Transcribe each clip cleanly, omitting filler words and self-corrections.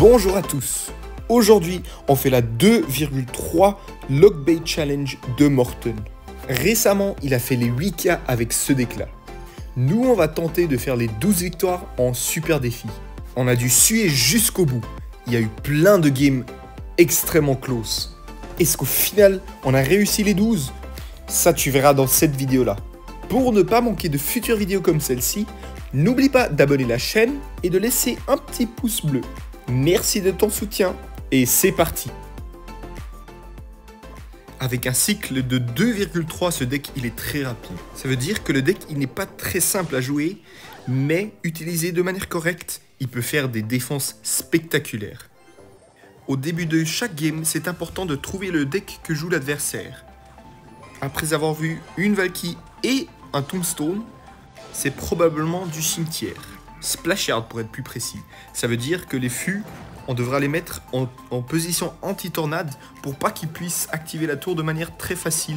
Bonjour à tous. Aujourd'hui, on fait la 2,3 Lockbait Challenge de Morten. Récemment, il a fait les 8K avec ce deck-là. Nous, on va tenter de faire les 12 victoires en super défi. On a dû suer jusqu'au bout. Il y a eu plein de games extrêmement close. Est-ce qu'au final, on a réussi les 12? Ça, tu verras dans cette vidéo-là. Pour ne pas manquer de futures vidéos comme celle-ci, n'oublie pas d'abonner la chaîne et de laisser un petit pouce bleu. Merci de ton soutien et c'est parti. Avec un cycle de 2,3, ce deck il est très rapide. Ça veut dire que le deck il n'est pas très simple à jouer, mais utilisé de manière correcte, il peut faire des défenses spectaculaires. Au début de chaque game, c'est important de trouver le deck que joue l'adversaire. Après avoir vu une Valkyrie et un Tombstone, c'est probablement du cimetière. Splashard pour être plus précis. Ça veut dire que les fûts, on devra les mettre en position anti-tornade pour pas qu'ils puissent activer la tour de manière très facile.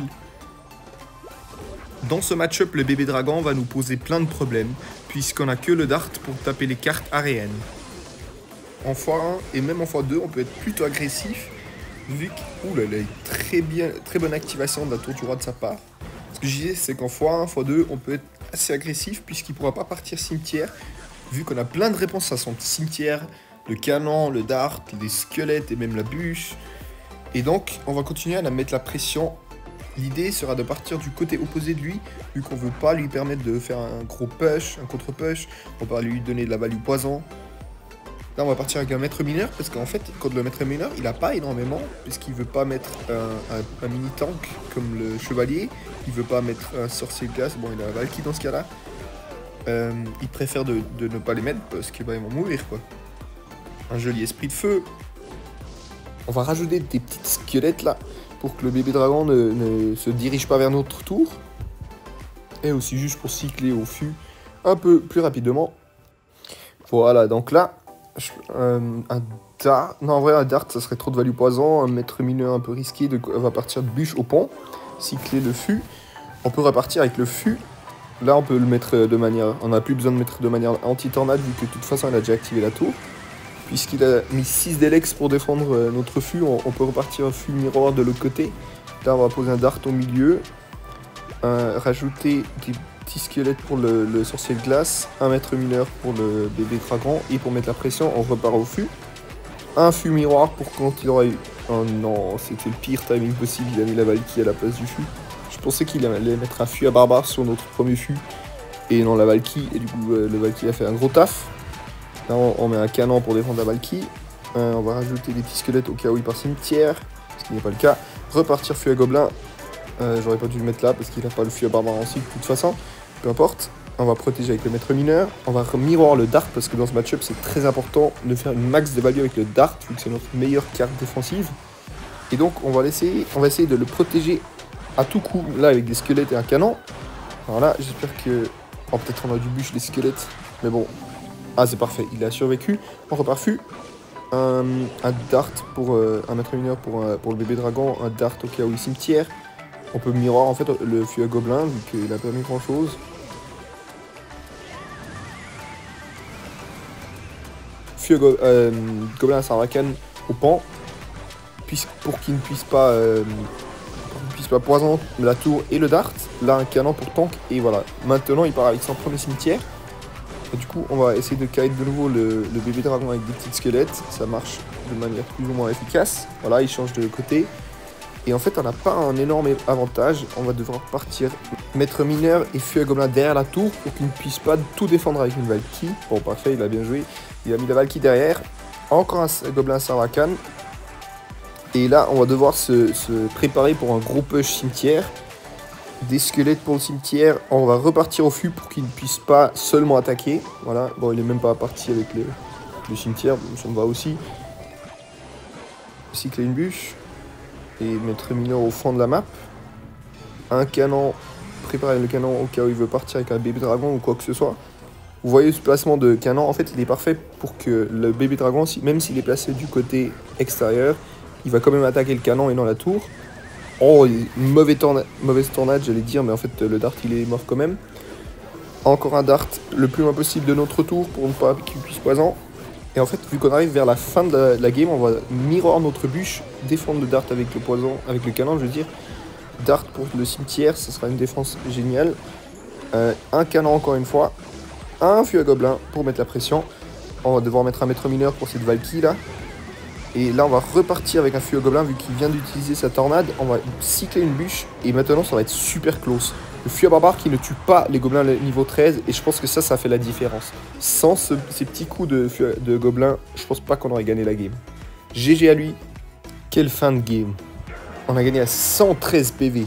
Dans ce match-up, le bébé dragon va nous poser plein de problèmes, puisqu'on a que le dart pour taper les cartes aériennes. En x1 et même en x2, on peut être plutôt agressif, vu que, ouh là là, très bonne activation de la tour du roi de sa part. Ce que je disais, c'est qu'en x1, x2, on peut être assez agressif, puisqu'il ne pourra pas partir cimetière, vu qu'on a plein de réponses à son cimetière, le canon, le dart, les squelettes et même la bûche. Et donc, on va continuer à la mettre la pression. L'idée sera de partir du côté opposé de lui, vu qu'on ne veut pas lui permettre de faire un gros push, un contre-push. On va lui donner de la value poison. Là, on va partir avec un maître mineur, parce qu'en fait, contre le maître mineur, il n'a pas énormément, puisqu'il ne veut pas mettre un mini-tank comme le chevalier. Il ne veut pas mettre un sorcier de glace. Bon, il a la Valkyrie dans ce cas-là. Il préfère de ne pas les mettre, parce qu'ils vont mourir, quoi. Un joli esprit de feu. On va rajouter des petites squelettes, là, pour que le bébé dragon ne se dirige pas vers notre tour. Et aussi juste pour cycler au fût un peu plus rapidement. Voilà, donc là... un dart, non en vrai un dart ça serait trop de value poison, un maître mineur un peu risqué, on va partir de bûche au pont, cycler le fût, on peut repartir avec le fût, là on peut le mettre de manière, on n'a plus besoin de mettre de manière anti-tornade vu que de toute façon il a déjà activé la tour, puisqu'il a mis 6 délex pour défendre notre fût, on peut repartir un fût miroir de l'autre côté, là on va poser un dart au milieu, rajouter des petit squelette pour le sorcier de glace, un maître mineur pour le bébé dragon, et pour mettre la pression, on repart au fût. Un fût miroir pour quand il aura eu... Oh non, c'était le pire timing possible, il a mis la Valkyrie à la place du fût. Je pensais qu'il allait mettre un fût à barbare sur notre premier fût, et non la Valkyrie, et du coup le Valkyrie a fait un gros taf. Là on met un canon pour défendre la Valkyrie. On va rajouter des petits squelettes au cas où il part cimetière, ce qui n'est pas le cas. Repartir fût à gobelin. J'aurais pas dû le mettre là parce qu'il n'a pas le fût à barbare en cycle de toute façon. Peu importe, on va protéger avec le maître mineur. On va miroir le dart parce que dans ce match-up c'est très important de faire une max de value avec le dart vu que c'est notre meilleure carte défensive. Et donc on va essayer de le protéger à tout coup là avec des squelettes et un canon. Voilà, j'espère que... Oh, peut-être on a du bûche les squelettes, mais bon. Ah c'est parfait, il a survécu. On repart fût. Un dart pour un maître mineur pour le bébé dragon, un dart au cas où il cimetière. On peut miroir en fait le fût à gobelin vu qu'il n'a pas mis grand chose. Fût à gobelin à Sarakan au pan. Pour qu'il ne puisse pas poison la tour et le dart. Là un canon pour tank et voilà. Maintenant il part avec son premier cimetière. Et du coup on va essayer de kite de nouveau le bébé dragon avec des petites squelettes. Ça marche de manière plus ou moins efficace. Voilà, il change de côté. Et en fait, on n'a pas un énorme avantage. On va devoir partir maître mineur et fût à gobelin derrière la tour pour qu'il ne puisse pas tout défendre avec une Valkyrie. Bon, parfait, il a bien joué. Il a mis la Valkyrie derrière. Encore un gobelin Sarakan. Et là, on va devoir se préparer pour un gros push cimetière. Des squelettes pour le cimetière. On va repartir au fût pour qu'il ne puisse pas seulement attaquer. Voilà, bon, il n'est même pas parti avec le cimetière. Ça me va aussi. Cycler une bûche. Et maître mineur au fond de la map. Un canon, préparer le canon au cas où il veut partir avec un bébé dragon ou quoi que ce soit. Vous voyez ce placement de canon, en fait il est parfait pour que le bébé dragon, même s'il est placé du côté extérieur, il va quand même attaquer le canon et non la tour. Oh, mauvaise tornade j'allais dire, mais en fait le dart il est mort quand même. Encore un dart le plus loin possible de notre tour pour ne pas qu'il puisse poison. Et en fait, vu qu'on arrive vers la fin de la game, on va mirror notre bûche, défendre le dart avec le poison, avec le canon, je veux dire. Dart pour le cimetière, ça sera une défense géniale. Un canon encore une fois. Un fût à gobelin pour mettre la pression. On va devoir mettre un maître mineur pour cette Valkyrie là. Et là, on va repartir avec un fût à gobelin vu qu'il vient d'utiliser sa tornade. On va cycler une bûche et maintenant, ça va être super close. Le fût à barbare qui ne tue pas les gobelins niveau 13 et je pense que ça fait la différence. Sans ces petits coups de gobelins, je pense pas qu'on aurait gagné la game. GG à lui. Quelle fin de game. On a gagné à 113 PV.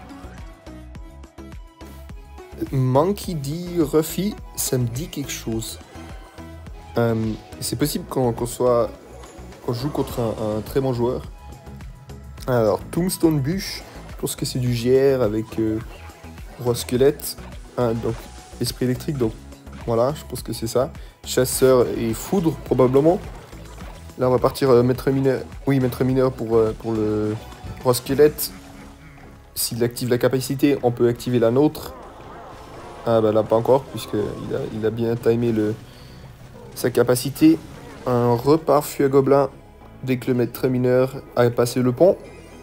Monkey D. Ruffy, ça me dit quelque chose. C'est possible qu'on joue contre un très bon joueur. Alors, Tombstone Bûche, je pense que c'est du GR avec Roi Squelette. Donc, Esprit électrique, donc voilà, je pense que c'est ça. Chasseur et Foudre, probablement. Là, on va partir Maître Mineur. Oui, Maître Mineur pour le Roi Squelette. S'il active la capacité, on peut activer la nôtre. Ah bah là, pas encore, puisqu'il a bien timé sa capacité. Un repart fût à gobelin dès que le maître mineur a passé le pont.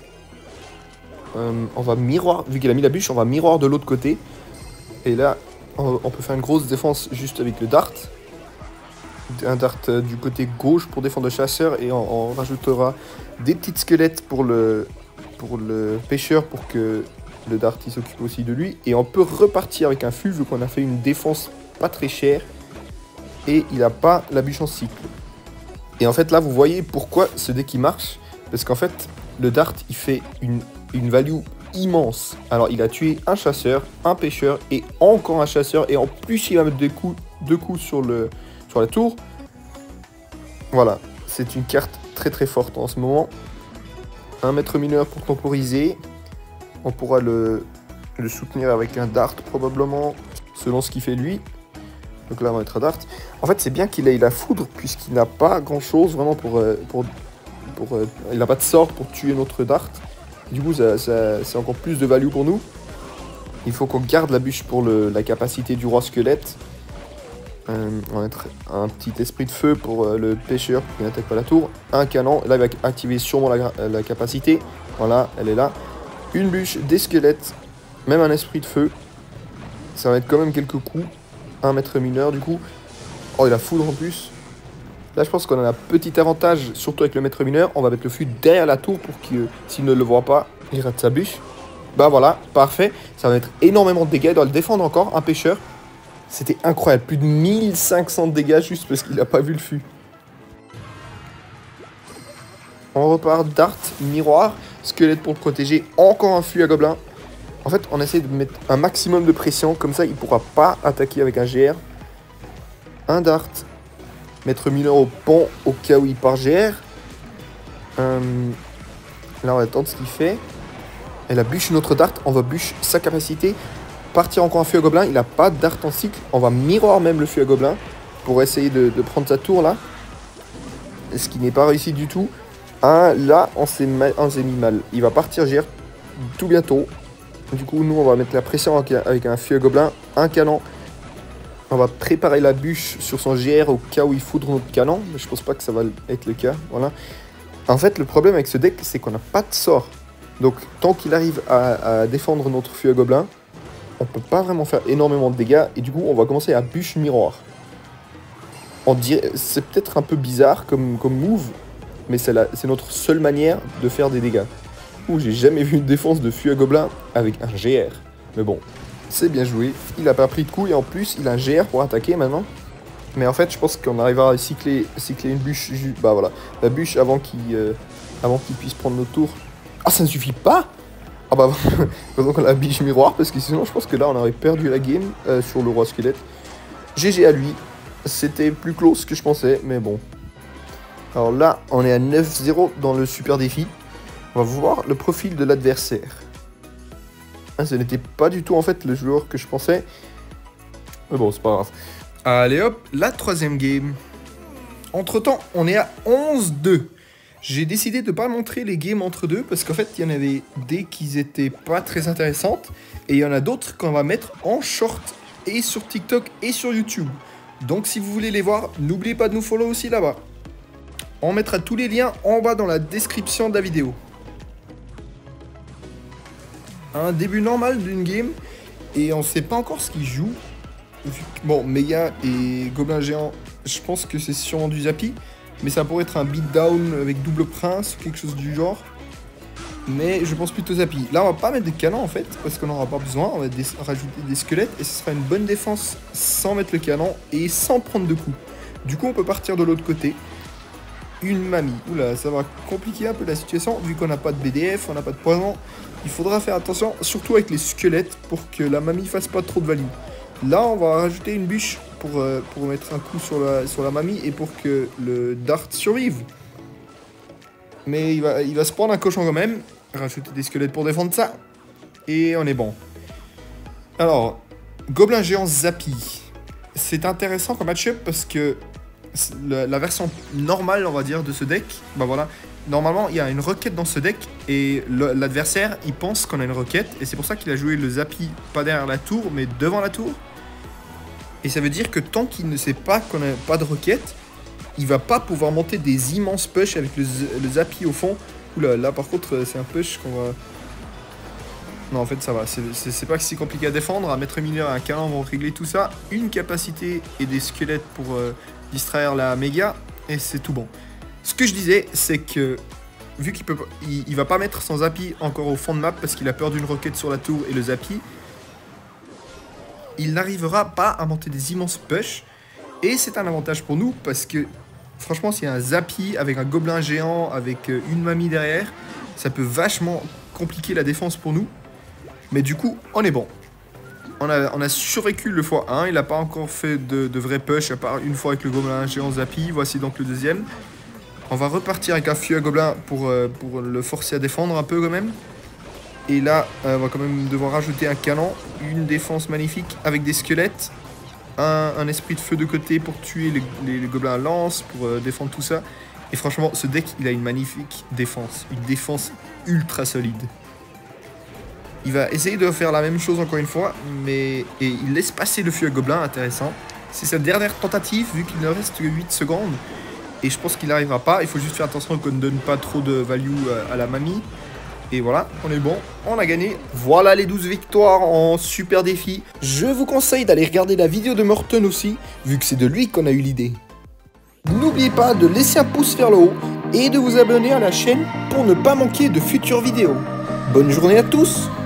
On va miroir, vu qu'il a mis la bûche, on va miroir de l'autre côté. Et là, on peut faire une grosse défense juste avec le dart. Un dart du côté gauche pour défendre le chasseur. Et on rajoutera des petites squelettes pour le pêcheur pour que le dart il s'occupe aussi de lui. Et on peut repartir avec un fût vu qu'on a fait une défense pas très chère. Et il n'a pas la bûche en cycle. Et en fait là vous voyez pourquoi ce deck il marche. Parce qu'en fait le dart il fait une value immense. Alors il a tué un chasseur, un pêcheur et encore un chasseur. Et en plus il va mettre deux coups sur la tour. Voilà, c'est une carte très très forte en ce moment. Un maître mineur pour temporiser. On pourra le soutenir avec un dart probablement, selon ce qu'il fait lui. Donc là on va mettre un dart. En fait c'est bien qu'il ait la foudre, puisqu'il n'a pas grand chose vraiment il n'a pas de sort pour tuer notre dart. Du coup c'est encore plus de value pour nous. Il faut qu'on garde la bûche pour la capacité du roi squelette. On va mettre un petit esprit de feu pour le pêcheur qui n'attaque pas la tour. Un canon, là il va activer sûrement la capacité. Voilà, elle est là. Une bûche, des squelettes, même un esprit de feu. Ça va être quand même quelques coups. Un maître mineur du coup. Oh, il a foudre en plus. Là, je pense qu'on a un petit avantage, surtout avec le maître mineur. On va mettre le fût derrière la tour pour que s'il ne le voit pas, il rate sa bûche. Bah voilà, parfait. Ça va mettre énormément de dégâts. Il doit le défendre encore, un pêcheur. C'était incroyable. Plus de 1500 de dégâts juste parce qu'il n'a pas vu le fût. On repart, dart, miroir, squelette pour le protéger. Encore un fût à gobelin. En fait, on essaie de mettre un maximum de pression. Comme ça, il ne pourra pas attaquer avec un GR. Un dart. Maître mineur au pont au cas où il part GR. Là, on va attendre ce qu'il fait. Et la bûche notre dart. On va bûche sa capacité. Partir encore un fût à gobelin. Il n'a pas de dart en cycle. On va miroir même le fût à gobelin. Pour essayer de prendre sa tour là. Ce qui n'est pas réussi du tout. Là, on s'est mis mal. Il va partir GR tout bientôt. Du coup, nous, on va mettre la pression avec un fût à gobelin. Un canon. On va préparer la bûche sur son GR au cas où il foudre notre canon. Mais je pense pas que ça va être le cas. Voilà. En fait, le problème avec ce deck, c'est qu'on n'a pas de sort. Donc, tant qu'il arrive à défendre notre fût à gobelin, on peut pas vraiment faire énormément de dégâts. Et du coup, on va commencer à bûche miroir. C'est peut-être un peu bizarre comme move, mais c'est notre seule manière de faire des dégâts. J'ai jamais vu une défense de fût à gobelin avec un GR. Mais bon, c'est bien joué. Il a pas pris de coup et en plus, il a un GR pour attaquer maintenant. Mais en fait, je pense qu'on arrivera à cycler une bûche. Bah voilà, la bûche avant qu'il puisse prendre notre tour. Ah, ça ne suffit pas. Ah bah, donc on a la bûche miroir parce que sinon, je pense que là, on aurait perdu la game sur le roi squelette. GG à lui. C'était plus close que je pensais, mais bon. Alors là, on est à 9-0 dans le super défi. On va voir le profil de l'adversaire. Ce n'était pas du tout en fait le joueur que je pensais. Mais bon, c'est pas grave. Allez hop, la troisième game. Entre temps, on est à 11-2. J'ai décidé de ne pas montrer les games entre deux parce qu'en fait, il y en avait des qui étaient pas très intéressantes. Et il y en a d'autres qu'on va mettre en short et sur TikTok et sur YouTube. Donc si vous voulez les voir, n'oubliez pas de nous follow aussi là-bas. On mettra tous les liens en bas dans la description de la vidéo. Un début normal d'une game. Et on sait pas encore ce qu'ils jouent. Bon, Méga et Gobelin Géant, je pense que c'est sûrement du Zappy. Mais ça pourrait être un beatdown avec double prince ou quelque chose du genre. Mais je pense plutôt Zappy. Là, on va pas mettre des canons en fait, parce qu'on n'en aura pas besoin. On va rajouter des squelettes et ce sera une bonne défense sans mettre le canon et sans prendre de coups. Du coup, on peut partir de l'autre côté. Une mamie. Oula, ça va compliquer un peu la situation vu qu'on n'a pas de BDF, on n'a pas de poison. Il faudra faire attention, surtout avec les squelettes, pour que la mamie fasse pas trop de value. Là, on va rajouter une bûche pour mettre un coup sur la mamie et pour que le dart survive. Mais il va se prendre un cochon quand même. Rajouter des squelettes pour défendre ça. Et on est bon. Alors, Gobelin Géant Zappy. C'est intéressant comme match-up parce que la version normale, on va dire, de ce deck, bah voilà. Normalement, il y a une requête dans ce deck et l'adversaire, il pense qu'on a une requête. Et c'est pour ça qu'il a joué le Zappy, pas derrière la tour, mais devant la tour. Et ça veut dire que tant qu'il ne sait pas qu'on n'a pas de requête, il va pas pouvoir monter des immenses push avec le Zappy au fond. Oula, là par contre, c'est un push qu'on va... Non, en fait, ça va. C'est pas si compliqué à défendre. Un maître mineur et un canon vont régler tout ça. Une capacité et des squelettes pour distraire la méga. Et c'est tout bon. Ce que je disais, c'est que vu qu'il va pas mettre son Zappy encore au fond de map parce qu'il a peur d'une roquette sur la tour et le Zappy, il n'arrivera pas à monter des immenses push. Et c'est un avantage pour nous parce que franchement, s'il y a un Zappy avec un Gobelin Géant, avec une mamie derrière, ça peut vachement compliquer la défense pour nous. Mais du coup, on est bon. On a survécu le x1, il n'a pas encore fait de vrai push à part une fois avec le Gobelin Géant Zappy. Voici donc le deuxième. On va repartir avec un feu à gobelin pour le forcer à défendre un peu quand même. Et là, on va quand même devoir rajouter un canon, une défense magnifique avec des squelettes, un esprit de feu de côté pour tuer les gobelins à lance, pour défendre tout ça. Et franchement, ce deck, il a une magnifique défense, une défense ultra solide. Il va essayer de faire la même chose encore une fois, mais il laisse passer le feu à gobelin, intéressant. C'est sa dernière tentative, vu qu'il ne reste que 8 secondes. Et je pense qu'il n'arrivera pas, il faut juste faire attention qu'on ne donne pas trop de value à la mamie. Et voilà, on est bon, on a gagné. Voilà les 12 victoires en super défi. Je vous conseille d'aller regarder la vidéo de Morten aussi, vu que c'est de lui qu'on a eu l'idée. N'oubliez pas de laisser un pouce vers le haut et de vous abonner à la chaîne pour ne pas manquer de futures vidéos. Bonne journée à tous!